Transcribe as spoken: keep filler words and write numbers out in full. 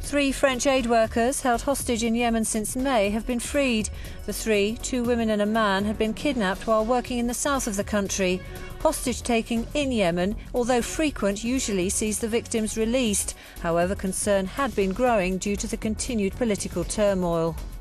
Three French aid workers held hostage in Yemen since May have been freed. The three, two women and a man, had been kidnapped while working in the south of the country. Hostage-taking in Yemen, although frequent, usually sees the victims released. However, concern had been growing due to the continued political turmoil.